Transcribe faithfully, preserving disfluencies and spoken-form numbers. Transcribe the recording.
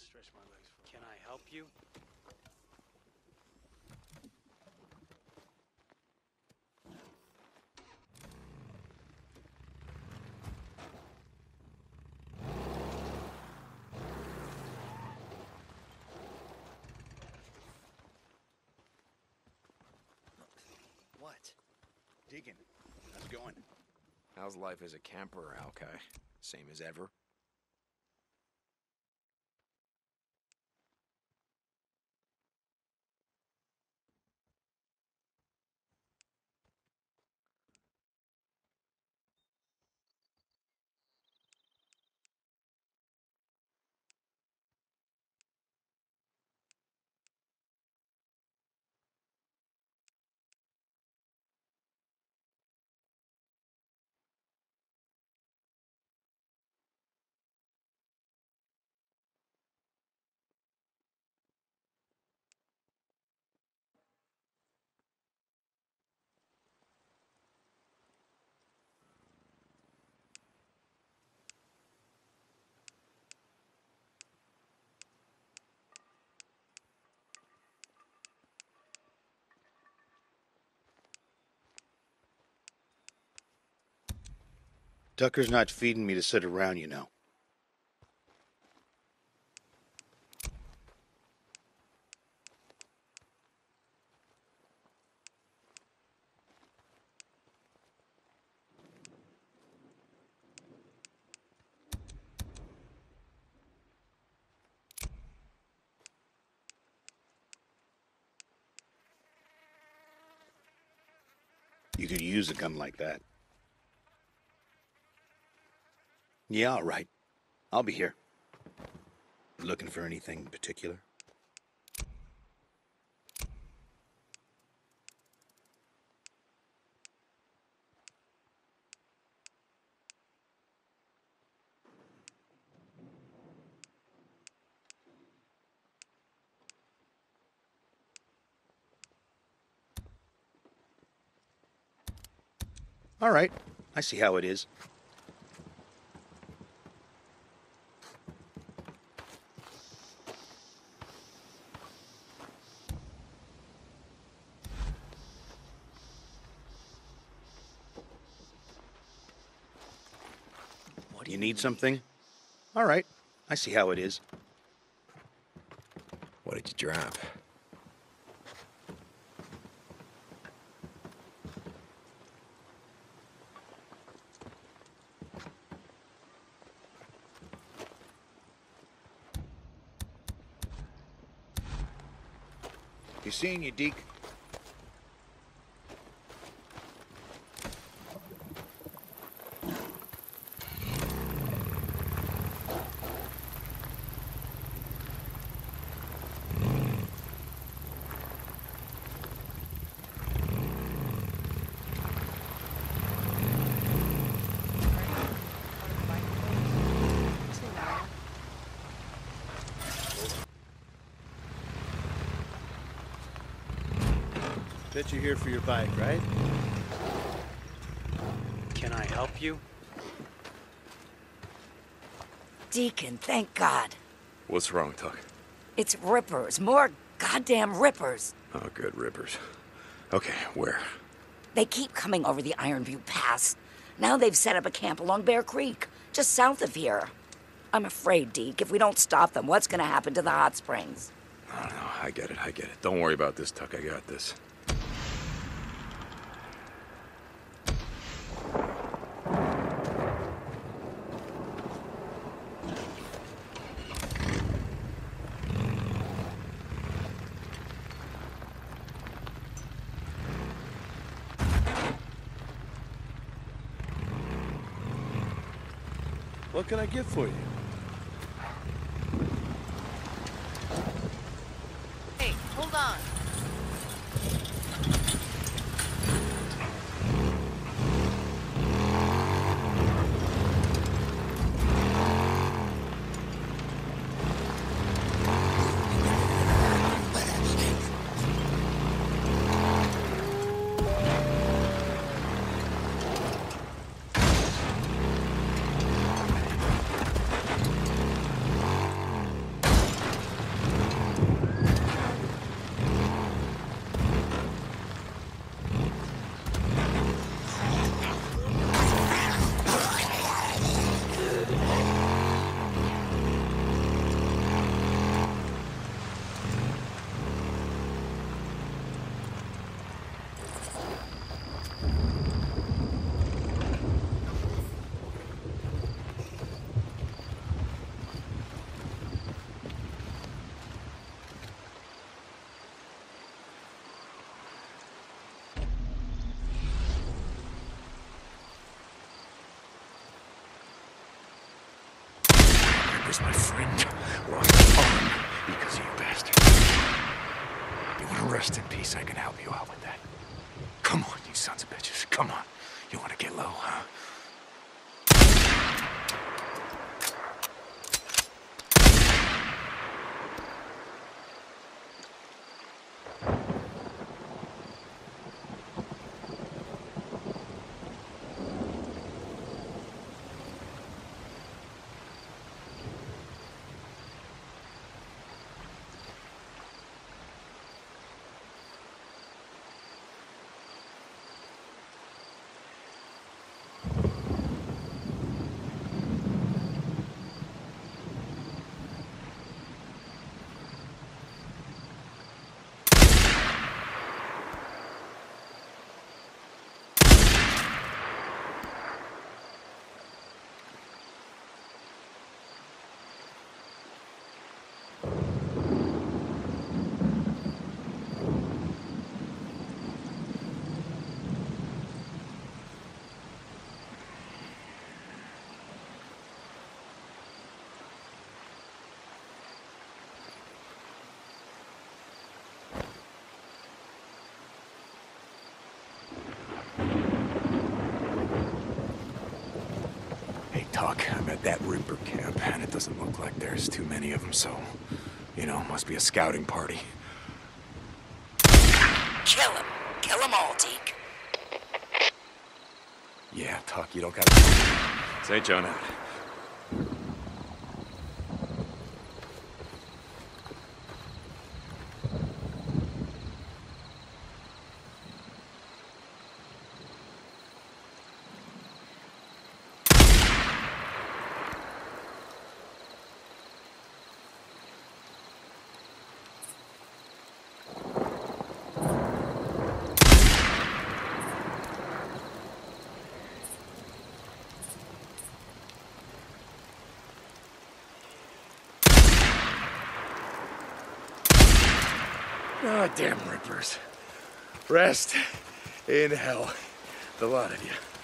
stretch my legs for. Can I help you? What? Deacon, how's it going? How's life as a camper, Alki? Same as ever? Tucker's not feeding me to sit around, you know. You could use a gun like that. Yeah, all right. I'll be here. Looking for anything in particular? All right. I see how it is. What do You need something? All right. I see how it is. What did you drop? You seeing you, Deke? Bet you're here for your bike, right? Can I help you? Deacon, thank God. What's wrong, Tuck? It's rippers. More goddamn rippers. Oh, good rippers. Okay, where? They keep coming over the Iron View Pass. Now they've set up a camp along Bear Creek, just south of here. I'm afraid, Deke, if we don't stop them, what's gonna happen to the hot springs? I don't know. I get it. I get it. Don't worry about this, Tuck. I got this. What can I get for you? Hey, hold on. was my friend lost an arm because of you bastards. You want to rest in peace, I can help you out with that. Come on, you sons of bitches. Come on. You want to get low, huh? Tuck, I'm at that Reaper camp, and it doesn't look like there's too many of them, so, you know, must be a scouting party. Kill him. Kill them all, Deke. Yeah, Tuck, you don't gotta... Say Joan out. Ah, damn Rippers. Rest in hell. The lot of you.